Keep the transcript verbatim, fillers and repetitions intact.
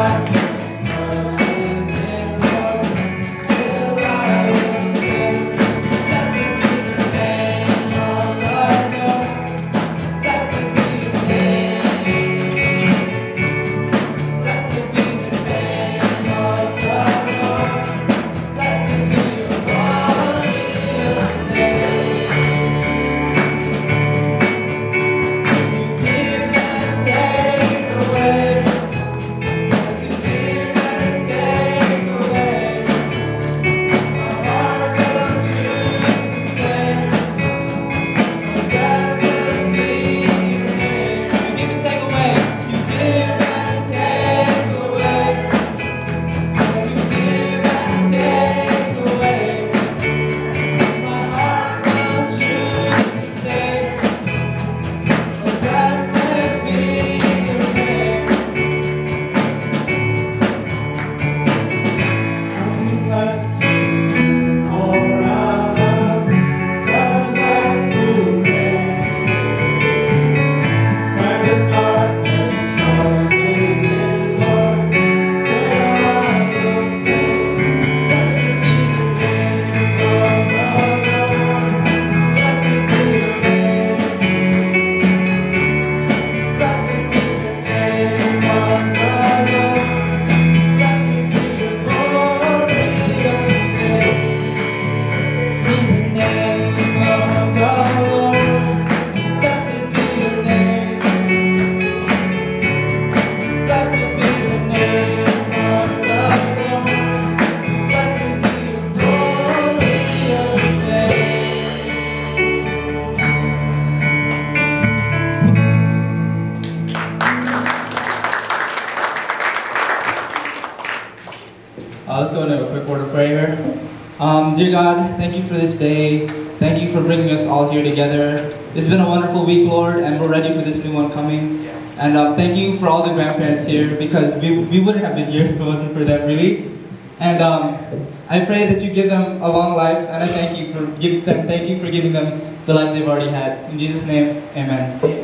Uh, let's go into a quick word of prayer. Um, dear God, thank you for this day. Thank you for bringing us all here together. It's been a wonderful week, Lord, and we're ready for this new one coming. And uh, thank you for all the grandparents here, because we, we wouldn't have been here if it wasn't for them, really. And um, I pray that you give them a long life, and I thank you for giving them, thank you for giving them the life they've already had. In Jesus' name, amen.